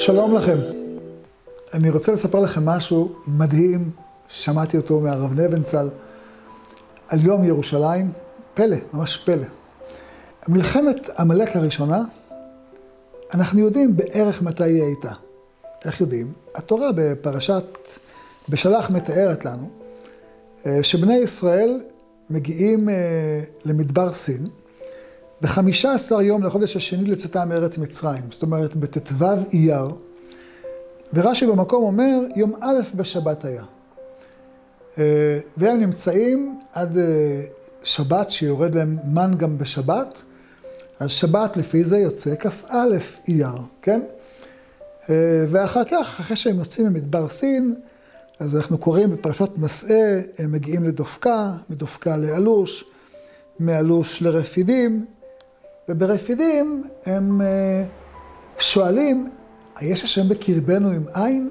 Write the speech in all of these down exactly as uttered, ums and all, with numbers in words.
שלום לכם. אני רוצה לספר לכם משהו מדהים, שמעתי אותו מהרב נבנצל, על יום ירושלים. פלא, ממש פלא. מלחמת עמלק הראשונה, אנחנו יודעים בערך מתי היא הייתה. איך יודעים? התורה בפרשת בשלח מתארת לנו, שבני ישראל מגיעים למדבר סין, בחמישה עשר יום לחודש השני לצאתם מארץ מצרים, זאת אומרת בט"ו אייר, ורש"י במקום אומר יום א' בשבת היה. והם נמצאים עד שבת שיורד להם מן גם בשבת, אז שבת לפי זה יוצא כ"א אייר, כן? ואחר כך, אחרי שהם יוצאים ממדבר סין, אז אנחנו קוראים בפרשת מסעי, הם מגיעים לדופקה, מדופקה לאלוש, מאלוש לרפידים, וברפידים הם שואלים, יש השם בקרבנו עם עין?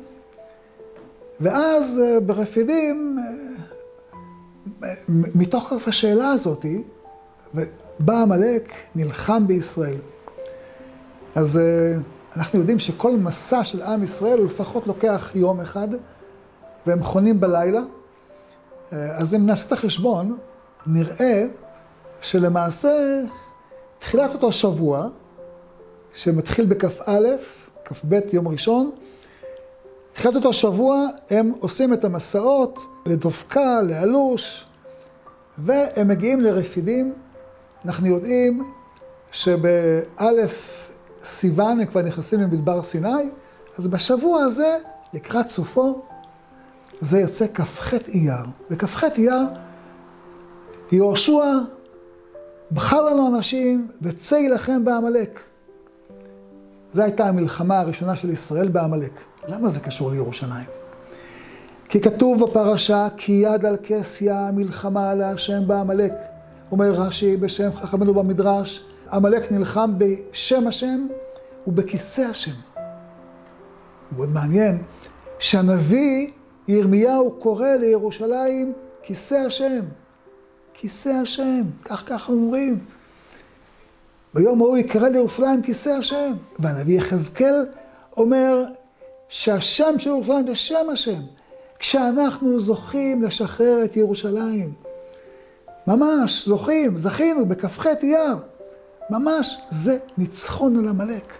ואז ברפידים, מתוך השאלה הזאת, בא עמלק, נלחם בישראל. אז אנחנו יודעים שכל מסע של עם ישראל הוא לפחות לוקח יום אחד, והם חונים בלילה. אז אם נעשה את החשבון, נראה שלמעשה תחילת אותו שבוע, שמתחיל בכ"א, כ"ב יום ראשון, תחילת אותו שבוע הם עושים את המסעות לדופקה, לאלוש, והם מגיעים לרפידים. אנחנו יודעים שבאלף סיוון הם כבר נכנסים למדבר סיני, אז בשבוע הזה, לקראת סופו, זה יוצא כ"ח אייר. בכ"ח אייר, יהושע בחר לנו אנשים וצא יילחם בעמלק. זו הייתה המלחמה הראשונה של ישראל בעמלק. למה זה קשור לירושלים? כי כתוב בפרשה, כי יד על כסיה מלחמה להשם בעמלק. אומר רש"י בשם חכמינו במדרש, עמלק נלחם בשם השם ובכיסא השם. מאוד מעניין שהנביא ירמיהו קורא לירושלים כיסא השם. כיסא השם, כך כך אומרים. ביום ההוא יקרא לירושלים כיסא השם. והנביא יחזקאל אומר שהשם של ירושלים זה שם השם. כשאנחנו זוכים לשחרר את ירושלים, ממש זוכים, זכינו בכ"ח אייר, ממש זה ניצחון על עמלק.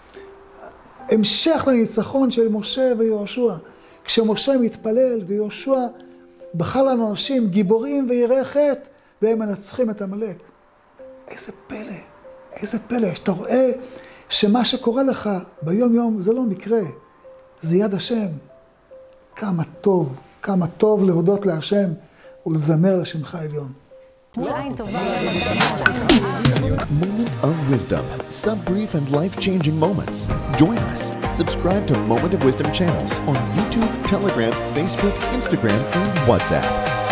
המשך לניצחון של משה ויהושע. כשמשה מתפלל ויהושע בחר לנו אנשים גיבורים ויראי חטא, והם מנצחים את עמלק. איזה פלא, איזה פלא, שאתה רואה שמה שקורה לך ביום יום זה לא מקרה, זה יד השם. כמה טוב, כמה טוב להודות להשם ולזמר לשמך העליון. Moment of Wisdom, some brief and life-changing moments. Join us. Subscribe to Moment of Wisdom channels on YouTube, Telegram, Facebook, Instagram, and WhatsApp.